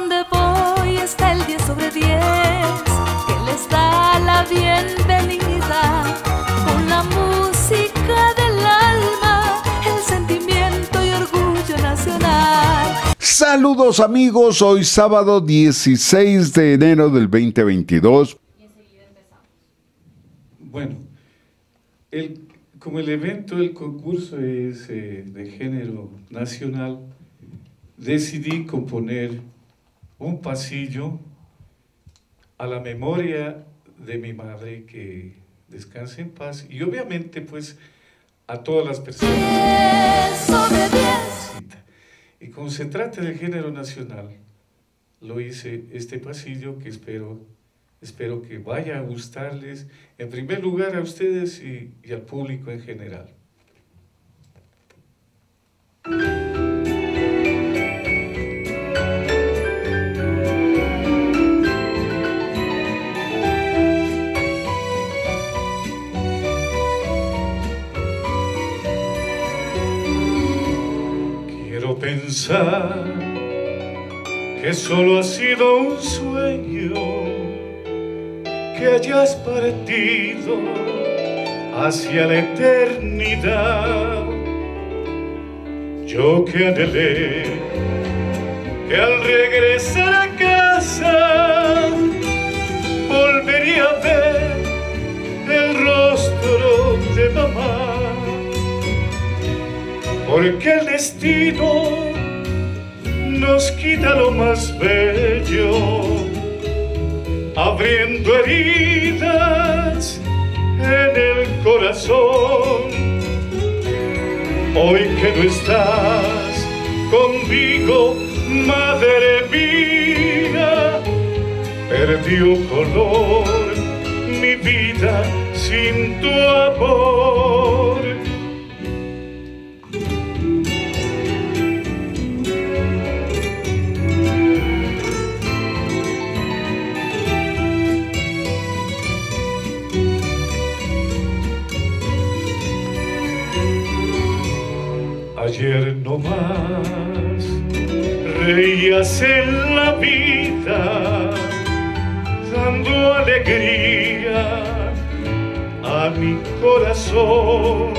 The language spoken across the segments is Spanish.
donde voy está el 10 sobre 10, que les da la bienvenida con la música del alma, el sentimiento y orgullo nacional. Saludos amigos, hoy sábado 16 de enero del 2022. Y enseguida empezamos. Bueno, como el evento del concurso es de género nacional, decidí componer un pasillo a la memoria de mi madre, que descanse en paz, y obviamente pues a todas las personas. 10 sobre 10. Y como se trata del género nacional, lo hice este pasillo que espero que vaya a gustarles, en primer lugar a ustedes y al público en general. Quiero pensar que solo ha sido un sueño, que hayas partido hacia la eternidad. Yo que anhelé que al regresar a casa volvería a ver el rostro de mamá, porque el destino nos quita lo más bello, abriendo heridas en el corazón. Hoy que no estás conmigo, madre mía, perdió color mi vida sin tu amor. Ayer no más reías en la vida, dando alegría a mi corazón.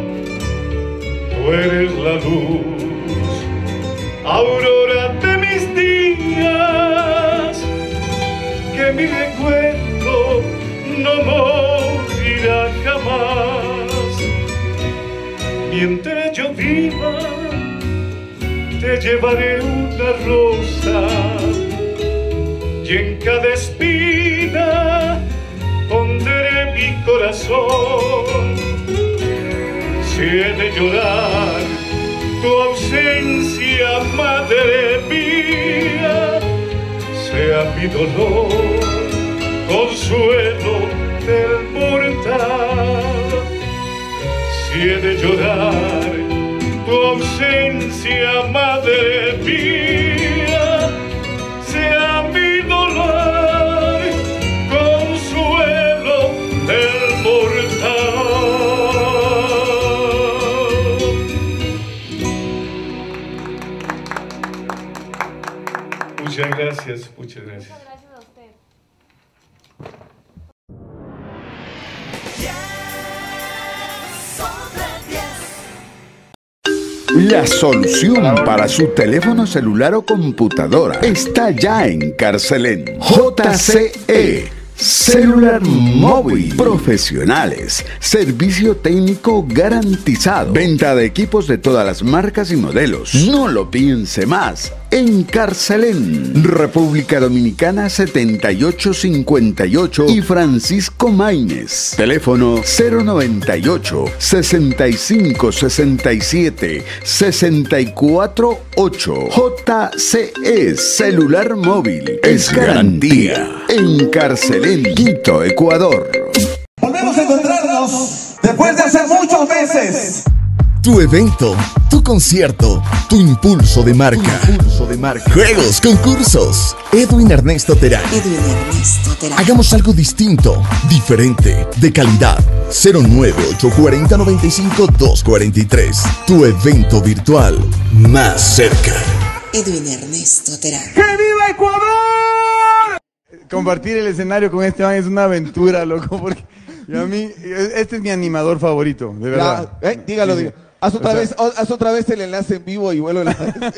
Tú eres la luz, aurora de mis días, que mi recuerdo no morirá jamás. Mientras yo viva, te llevaré una rosa, y en cada espina pondré mi corazón. Si he de llorar tu ausencia, madre mía, sea mi dolor consuelo del mortal. Si he de llorar tu ausencia, madre mía, sea mi dolor consuelo del mortal. Muchas gracias, muchas gracias. Muchas gracias a usted. La solución para su teléfono celular o computadora está ya en Carcelén. JCE Celular Móvil. Profesionales. Servicio técnico garantizado. Venta de equipos de todas las marcas y modelos. No lo piense más. En Carcelén, República Dominicana 7858 y Francisco Maínez. Teléfono 098 65 67 648. JCE Celular Móvil. Es garantía. En Carcelén, Quito, Ecuador. Volvemos a encontrarnos después de hace muchos meses. Tu evento, tu concierto, tu impulso de marca. Juegos, concursos. Edwin Ernesto Terán. Hagamos algo distinto, diferente, de calidad. 09840-95-243. Tu evento virtual más cerca. Edwin Ernesto Terán. ¡Que viva compartir el escenario con este man es una aventura, loco, porque a mí, este es mi animador favorito, de verdad. Dígalo, dígalo. Haz otra vez el enlace en vivo y vuelvo a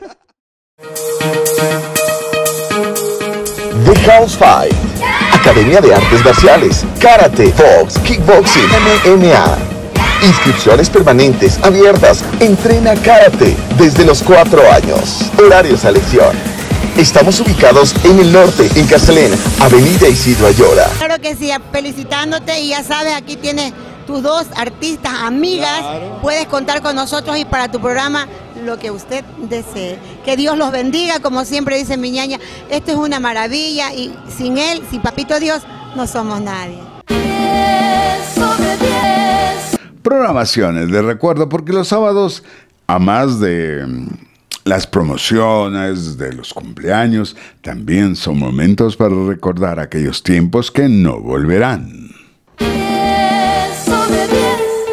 The House Fight, Academia de Artes Marciales, Karate, Box, Kickboxing, MMA. Inscripciones permanentes, abiertas. Entrena Karate desde los 4 años. Horarios a elección. Estamos ubicados en el norte, en Carcelén, Avenida Isidro Ayora. Claro que sí, felicitándote y ya sabes, aquí tienes tus 2 artistas, amigas. Claro. Puedes contar con nosotros y para tu programa lo que usted desee. Que Dios los bendiga, como siempre dice mi ñaña. Esto es una maravilla y sin él, sin Papito Dios, no somos nadie. 10 sobre 10. Programaciones de recuerdo, porque los sábados, a más de las promociones, de los cumpleaños, también son momentos para recordar aquellos tiempos que no volverán. 10 sobre 10.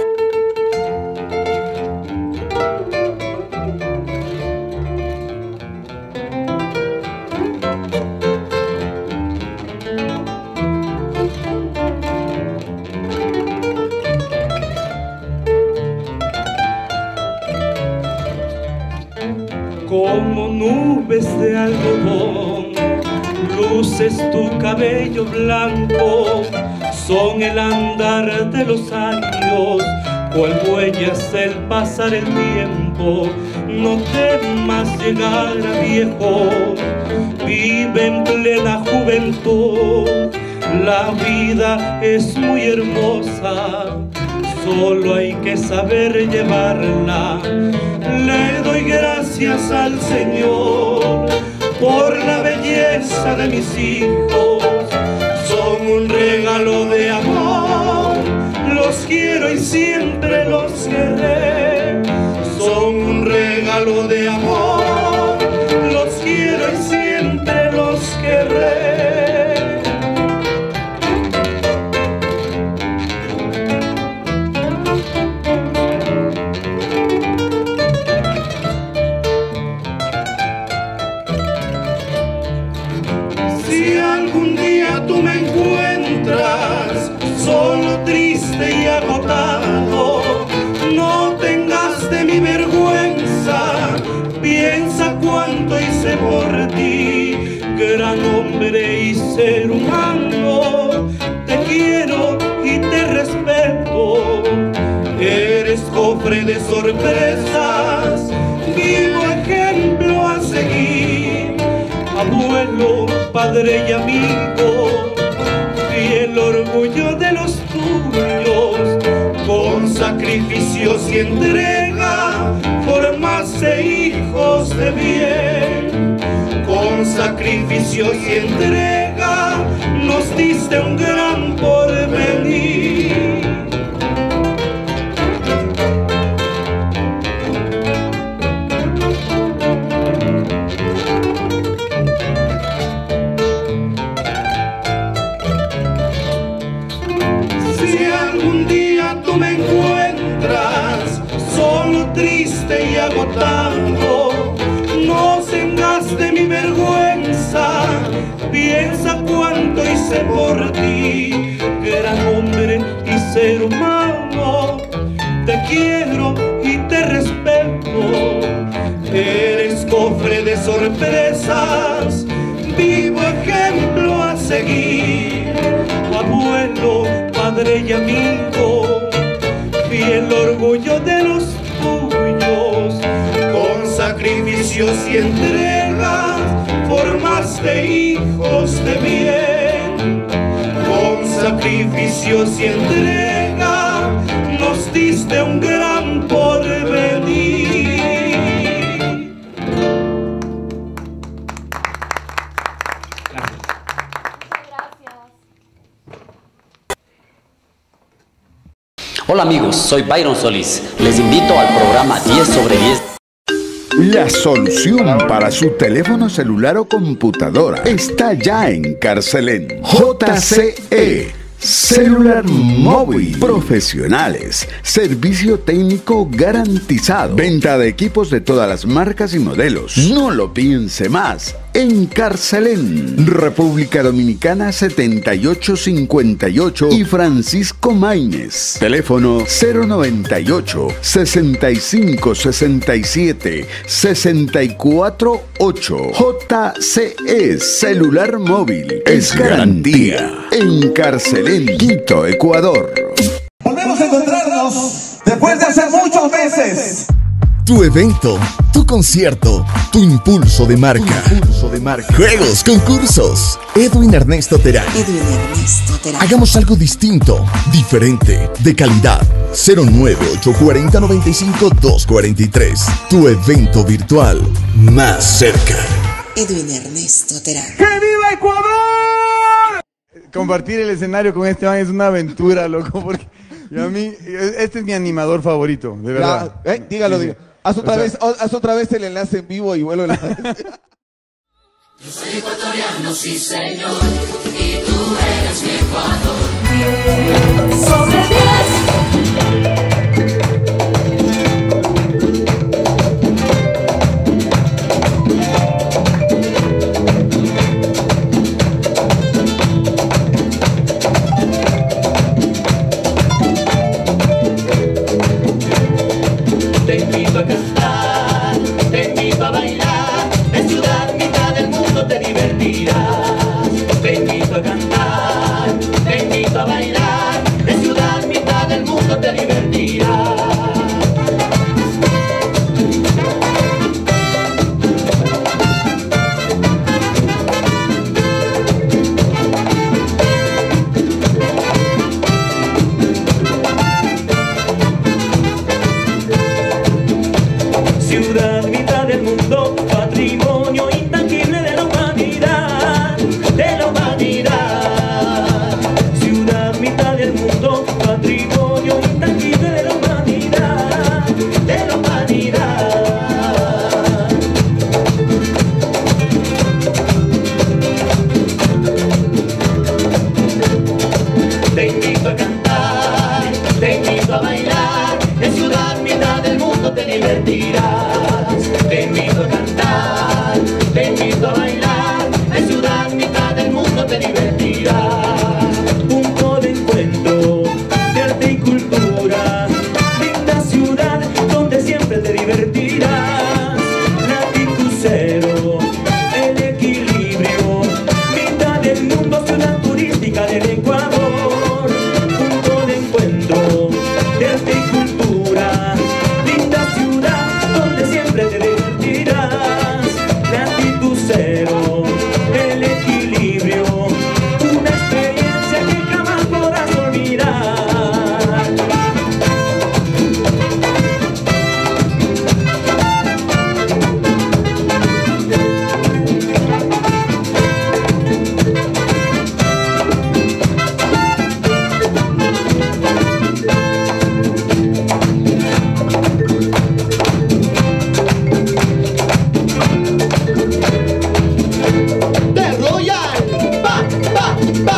Como nubes de algodón, luces tu cabello blanco, son el andar de los años, cual huellas el pasar el tiempo. No temas llegar a viejo, vive en plena juventud. La vida es muy hermosa, solo hay que saber llevarla. Le doy gracias al Señor por la belleza de mis hijos. Son un regalo de amor, los quiero y siempre los querré. Son un regalo de amor, los quiero y siempre los querré. Solo, triste y agotado, no tengas de mi vergüenza, piensa cuánto hice por ti, gran hombre y ser humano, te quiero y te respeto, eres cofre de sorpresas, vivo ejemplo a seguir, abuelo, padre y amigo, y el orgullo de los tuyos, con sacrificios y entrega, formaste hijos de bien. Con sacrificios y entrega, nos diste un gran porvenir. Me encuentras solo, triste y agotado, no tengas de mi vergüenza, piensa cuánto hice por ti, gran hombre y ser humano, te quiero y te respeto, eres cofre de sorpresas, vivo ejemplo a seguir, abuelo, padre y amigo, y el orgullo de los tuyos, con sacrificios y entregas, formaste hijos de bien. Con sacrificios y entrega, nos diste un gran porvenir. Hola amigos, soy Byron Solís. Les invito al programa 10 sobre 10. La solución para su teléfono celular o computadora está ya en Carcelén. JCE, Celular Móvil. Profesionales. Servicio técnico garantizado. Venta de equipos de todas las marcas y modelos. No lo piense más. en Carcelén, República Dominicana 7858 y Francisco Maínez. Teléfono 098 65 67 648. JCE Celular Móvil es garantía en Carcelén, Quito, Ecuador. Volvemos a encontrarnos después de hacer muchos meses. Tu evento, tu concierto, tu impulso de marca. Juegos, concursos. Edwin Ernesto Terán. Hagamos algo distinto, diferente, de calidad. 09840-95-243. Tu evento virtual más cerca. Edwin Ernesto Terán. ¡Que viva Ecuador! Compartir el escenario con este man es una aventura, loco, porque y a mí, este es mi animador favorito, de verdad. Dígalo, dígalo. Haz otra vez el enlace en vivo y vuelvo a la... Yo soy ecuatoriano, sí señor, y tú eres mi Ecuador. 10 sobre 10. Te invito a cantar, te invito a bailar, en ciudad mitad del mundo te divertirás. Te invito a cantar, te invito a bailar, en ciudad mitad del mundo te divertirás. Ciudad mitad del mundo, patrimonio intangible de la humanidad, de la humanidad. Ciudad mitad del mundo, patrimonio intangible de la humanidad, de la humanidad. Te invito a cantar, te invito a bailar, en ciudad mitad del mundo te divertirás. Te invito a cantar, te invito a bailar, en ciudad mitad del mundo te divertirás. Punto de encuentro de arte y cultura, linda ciudad donde siempre te divertirás. Latitud cero, el equilibrio, mitad del mundo, ciudad turística del Ecuador. Punto de encuentro de arte y cultura, linda ciudad donde siempre te divertirás. Latitud cero, el equilibrio, una experiencia que jamás podrás olvidar. The Royal, pa, pa, pa.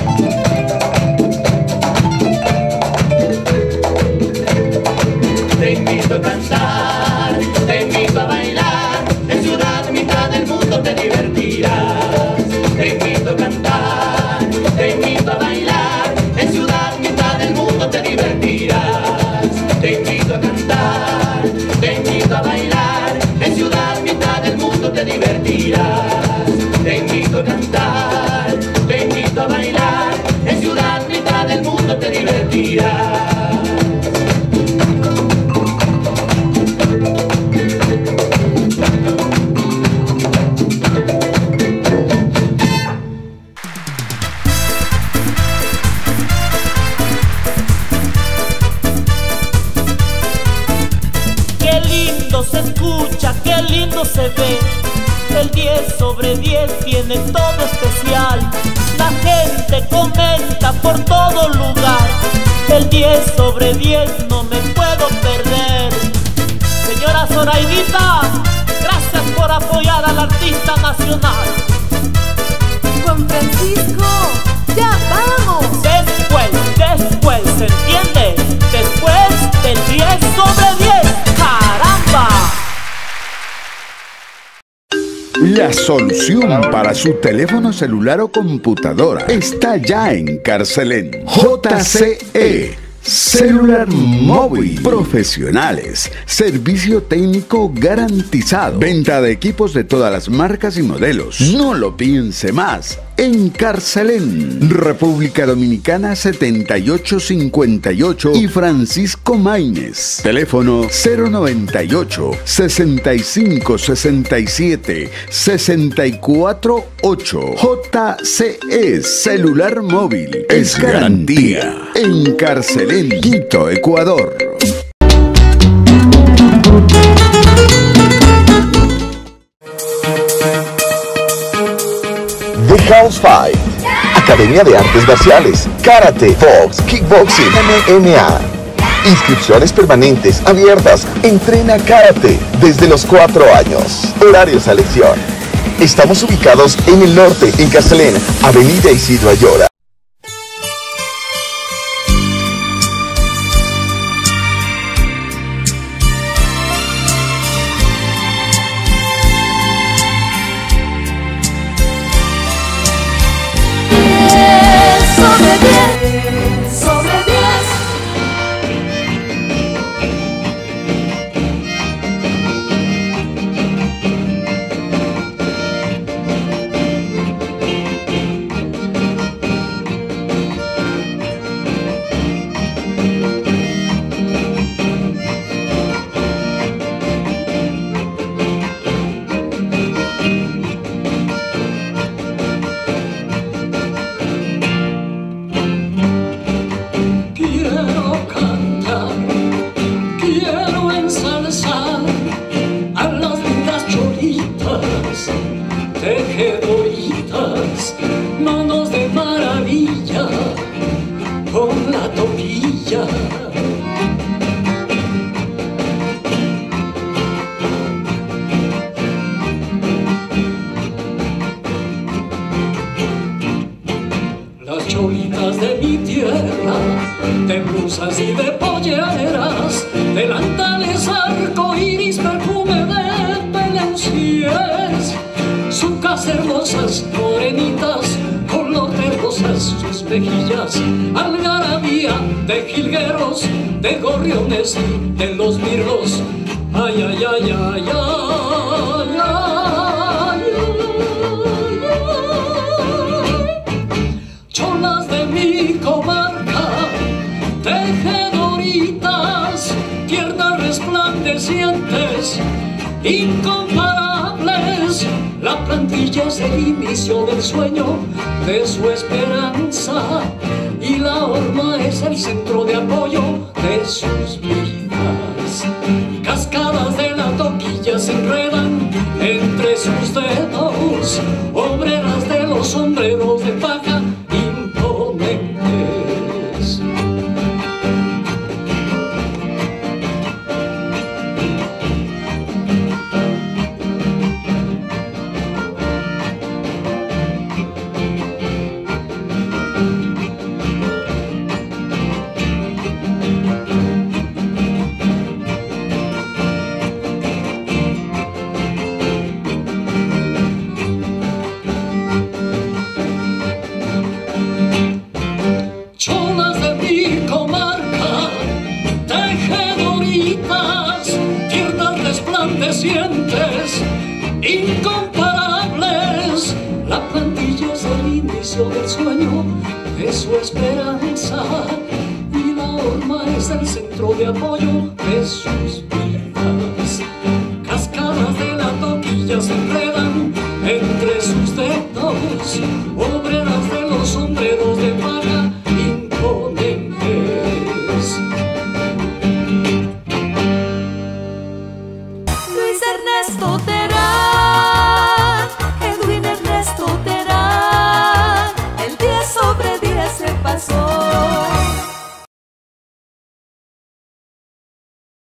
Te invito a cantar, te invito a bailar, en ciudad mitad del mundo te divertirás. Te invito a cantar, te invito a bailar, en ciudad mitad del mundo te divertirás. Te invito a cantar, te invito a bailar, en ciudad mitad del mundo te divertirás. Te invito a cantar, te invito a bailar, en ciudad mitad del mundo te divertirás. Qué lindo se escucha, qué lindo se ve. El 10 sobre 10 tiene todo especial. La gente comenta por todo lugar. El 10 sobre 10 no me puedo perder. Señora Zoraidita, gracias por apoyar al artista nacional. Juan Francisco, ya vamos. Después, ¿se entiende? Después del 10 sobre 10. ¡Caramba! La solución para su teléfono celular o computadora está ya en Carcelén. JCE Celular Móvil. Profesionales. Servicio técnico garantizado. Venta de equipos de todas las marcas y modelos. No lo piense más. En Carcelén, República Dominicana 7858 y Francisco Maínez. Teléfono 098 65 67 648. JCE Celular Móvil. Es garantía. En Carcelén, Quito, Ecuador. The House Fight, Academia de Artes Marciales, Karate, Box, Kickboxing, MMA. Inscripciones permanentes, abiertas. Entrena Karate desde los 4 años. Horario selección. Estamos ubicados en el norte, en Carcelén, Avenida Isidro Ayora. tejedoritas, manos de maravilla, con la toquilla. Las cholitas de mi tierra, de blusas y de polleras, delantales arcoíris, perfume de pelucias, sucas hermosas, morenitas, color de rosas, sus mejillas, algarabía de jilgueros, de gorriones y de los mirlos. Ay, ay, ay, ay, ay, ay, ay, cholas de mi comarca, tejedoritas, tiernas resplandecientes, incomparables. La plantilla es el inicio del sueño, de su esperanza, y la horma es el centro de apoyo de sus vidas. Cascadas de la toquilla se enredan entre sus dedos, obreras de los sombreros de paja imponentes. Cholas de mi comarca, tejedoritas, tiernas resplandecientes, incomparables. La plantilla es el inicio del sueño, de su esperanza, y la horma es el centro de apoyo de sus vidas.